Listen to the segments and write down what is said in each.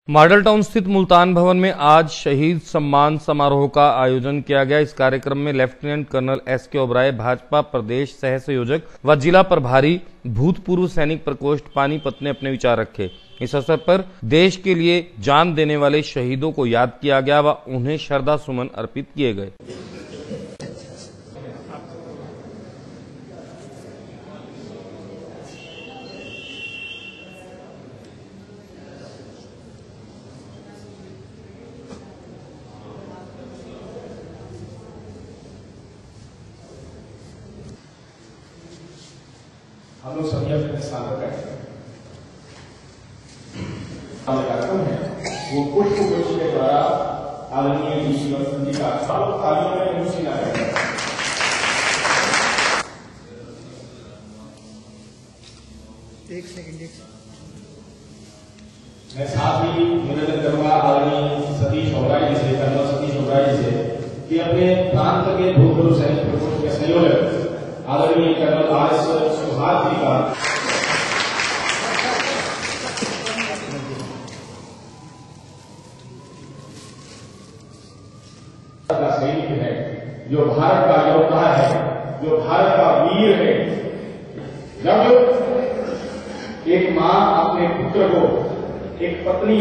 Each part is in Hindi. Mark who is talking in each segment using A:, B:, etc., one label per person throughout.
A: मॉडल टाउन स्थित मुल्तान भवन में आज शहीद सम्मान समारोह का आयोजन किया गया। इस कार्यक्रम में lieutenant colonel S K. Oberoi, Bhajpa प्रदेश सह संयोजक व जिला प्रभारी भूतपूर्व सैनिक प्रकोष्ठ पानीपत ने अपने विचार रखे। इस अवसर पर देश के लिए जान देने वाले शहीदों को याद किया गया व उन्हें श्रद्धा सुमन अर्पित किए गए।
B: हम लोग सभी अपने साधक कार्यक्रम है वो पुष्प गुच्छ के द्वारा आदरणीय विश्वनाथ जी का तालियों में मुसीला है।
C: एक सेकंड
B: मैं साथ ही निवेदन करूंगा आदरणीय सतीश ओबराय जी से, कर्नल सतीश ओबराय जी से कि अपने प्रांत के भूतपूर्व सैनिक प्रकोष्ठ के संयोजक आदरणीय कर्नल आर.एस. सुहास जी का सैनिक है, जो भारत का योद्धा है, जो भारत का वीर है। जब एक मां अपने पुत्र को, एक पत्नी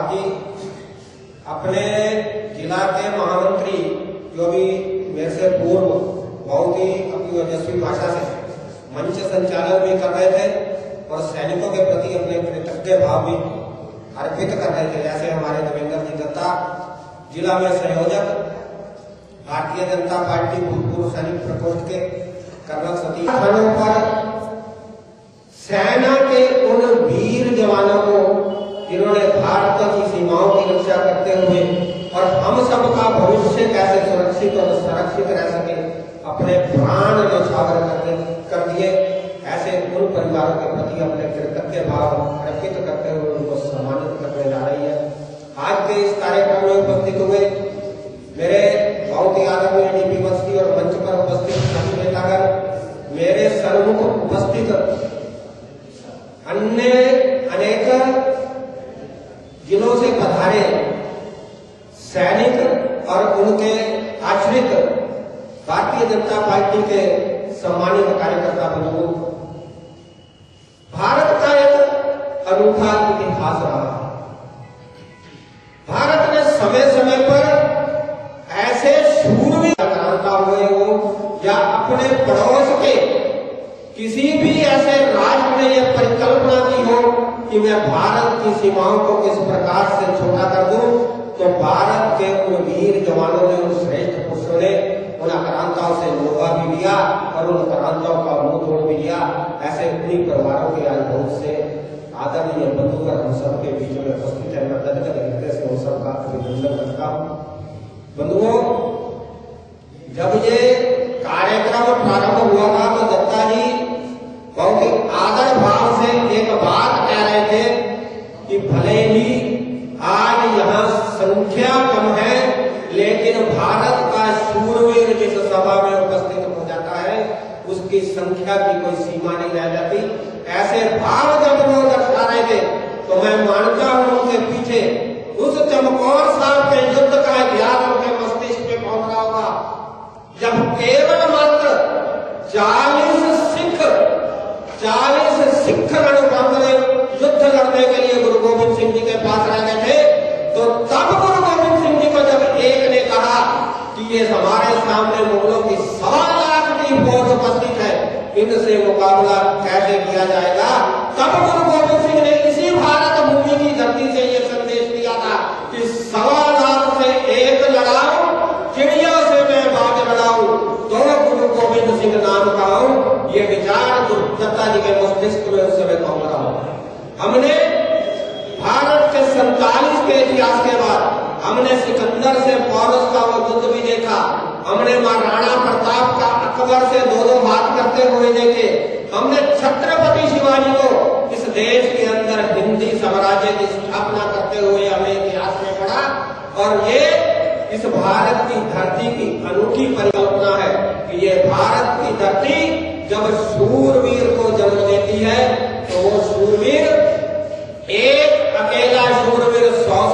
D: अपने जिला के महामंत्री जो भी मेरे से पूर्व बहुत ही अपनी ओजस्वी भाषा से मंच संचालन भी कर रहे थे और सैनिकों के प्रति अपने कृतज्ञ भाव भी अर्पित कर रहे थे। ऐसे हमारे देवेंद्र जी दत्ता, जिला में संयोजक भारतीय जनता पार्टी भूतपूर्व सैनिक प्रकोष्ठ के कर्नल सतीश पर सेना के उन वीर जवानों को जिन्होंने भारत की सीमाओं की रक्षा करते हुए और हम सबका भविष्य कैसे सुरक्षित और संरक्षित रह सके अपने प्राण न्यौछावर कर दिए, ऐसे उन परिवारों के प्रति अपने कृतज्ञ भाव अर्पित करते हुए उनको सम्मानित करने जा रही है। आज के इस कार्यक्रम में उपस्थित हुए मेरे बहुत ही आदरणीय डीपी बस्ती और मंच पर उपस्थित सभी नेतागण, मेरे सन्मुख उपस्थित अन्य अनेक जिलों से पधारे सैनिक और उनके आश्रित भारतीय जनता पार्टी के सम्मानित कार्यकर्ता बंधुओं, भारत का एक अनूठा इतिहास रहा है। भारत ने समय समय पर ऐसे शूरवीर क्रांता हुए हो या अपने पड़ोस के किसी भी ऐसे राष्ट्र ने यह परिकल्पना की हो कि मैं भारत की सीमाओं को किस प्रकार से छोटा कर दूं, तो भारत के उन वीर जवानों ने, उन श्रेष्ठ पुरुषों ने उन आक्रांताओं से लोहा भी लिया और उन आक्रांताओं का मुंह तोड़ भी लिया। ऐसे उन्हीं परिवारों के आज बहुत से आदरणीय बंधुगण हम सबके बीच में उपस्थित है। मैं तदगत हृदय से उन सबका अभिनंदन करता हूं। बंधुओं, जब ये कार्यक्रम प्रारंभ हुआ था तो दत्ता जी बहुत ही आदर भाव से एक बात कह रहे थे कि भले ही आज यहाँ संख्या कम है, लेकिन भारत का शूरवीर जिस सभा में उपस्थित हो जाता है उसकी संख्या की कोई सीमा नहीं रह जाती। ऐसे भाव जब वो दर्शा रहे थे तो मैं मानता हूं उनके पीछे उस चमकौर साहब के युद्ध का इतिहास उनके मस्तिष्क पे पहुंच रहा होगा, जब केवल मात्र 40 सिख रणभंग युद्ध लड़ने के लिए गुरु गोविंद सिंह जी के पास रह गए थे। तो तब गुरु गोविंद सिंह जी को जब एक ने कहा कि ये हमारे सामने मुगलों की 1.25 लाख की फौज उपस्थित है, इनसे मुकाबला कैसे किया जाएगा, तब गुरु गोविंद सिंह ने इसी भारत भूमि की धरती से ये संदेश दिया था कि 1.25 लाख से एक लड़ाऊं, चिड़िया से मैं बाज लड़ाऊं, दोनों गुरु गोविंद सिंह नाम का हूं। ये विचार दत्ता जी के मस्तिष्क में उस समय पहुंच रहा हूं। हमने भारत के 47 के इतिहास के बाद हमने सिकंदर से पोरस का वो युद्ध भी देखा, हमने महाराणा प्रताप का अकबर से दो हाथ करते हुए देखे, हमने छत्रपति शिवाजी को इस देश के अंदर हिंदी साम्राज्य की स्थापना करते हुए हमें इतिहास में पढ़ा। और ये इस भारत की धरती की अनूठी परिकल्पना है कि ये भारत की धरती जब शूरवीर को जन्म देती है तो वो शूरवीर एक अकेला शूरवीर 100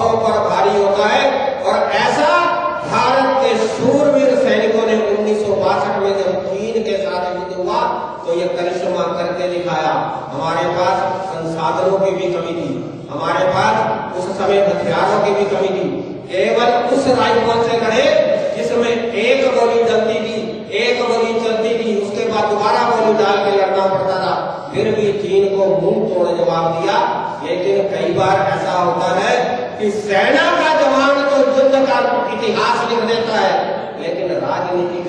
D: ये करिश्मा करके दिखाया। हमारे पास संसाधनों की भी कमी थी, हमारे पास उस समय हथियारों की भी कमी थी। केवल उस राइफल से लड़े जिसमें एक गोली जलती थी, एक गोली चलती थी, उसके बाद दोबारा गोली डाल के लड़ना पड़ता था। फिर भी चीन को मुंह तोड़ जवाब दिया। लेकिन कई बार ऐसा होता है कि सेना का जवान तो युद्ध का इतिहास लिख देता है, लेकिन राजनीति